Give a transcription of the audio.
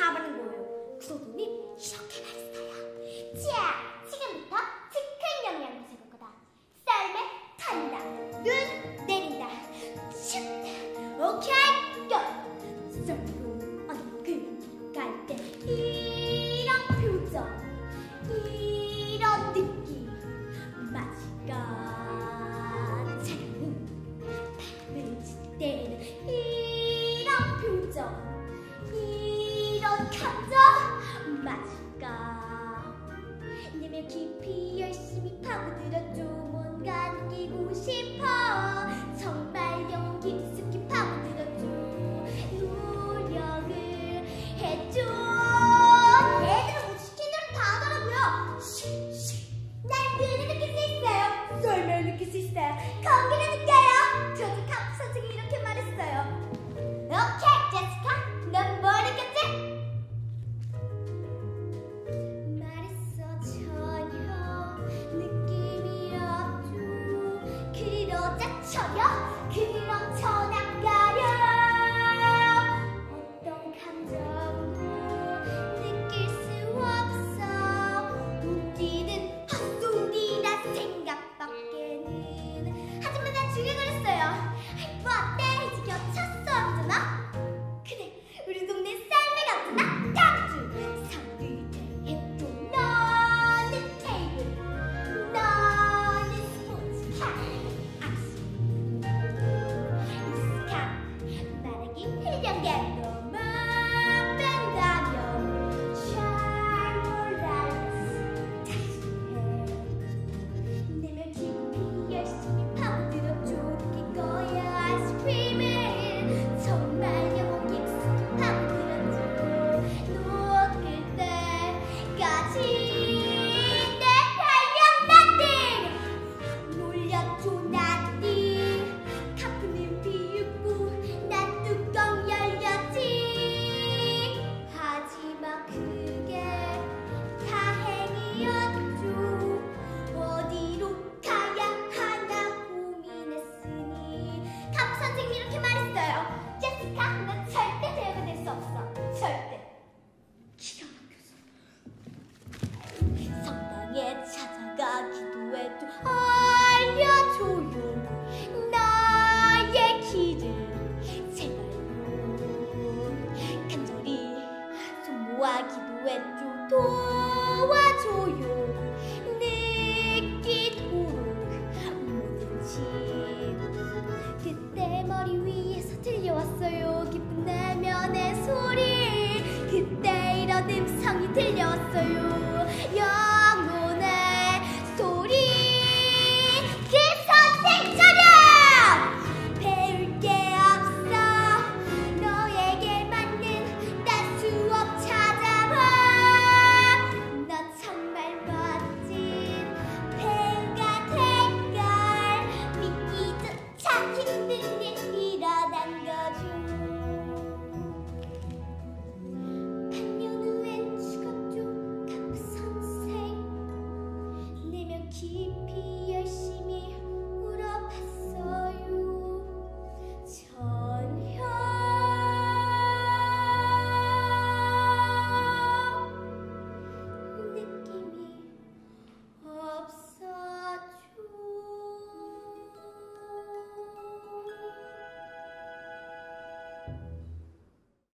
가보는 거예요. 그러더니 이렇게 말했어요. 자, 지금부터 즉흥 영양 먹을 거다. 썰매 탄다, 눈 내린다, 춥다. 오케이, 고! 썰매로 얼굴 갈 때 이런 표정, 이런 느낌. 마지막 사랑은 밤을 칠 때는 이런 표정, 이런 감정. 마지막 내면 깊이 열심히 파고들어줘. 뭔가 느끼고 싶어. 정말 영혼 깊숙이 파고들어줘. 노력을 해줘. 애들은 뭐 시킨 대로 다 하더라고요. 난 눈을 느낄 수 있어요. 썰매를 느낄 수 있어요. 공기를 느껴요. 저도 카프 선생님이 이렇게 말했어요. 오케이, 제시카, 넌 뭘 느꼈지? 말했어, 전혀 느낌이 없죠. 그러자 전혀 그럼 전화가려. 어떤 감정도 느낄 수 없어. 웃기는 헛소리라 생각밖에는. 하지만 난 중얼거렸어요. 뭐 어때? 이제 겹쳤어 하잖아. 그래, 우리 동네 썰매 같구나. 깜짝 서울대 해도 너는 테이블, 너는 스포츠카. 익숙한 말하기 흘려게 너만 뺀다면 잘 몰랐어. 다시 해. 내면 깊이 열심히 파고들어줘. 느낄 거야 아이스크림을. 정말 영혼 깊숙이 파고들어줘. 녹을 때까지 내 활력 나들 몰려줘. 나들 카프는 비웃고 난 뚜껑 열렸지. 하지만 그게 다행이었죠. 어디로 가야 하나 고민했으니 카프 선생님이 이렇게 말했어요. 제시카, 넌 절대 배우가 될 수 없어.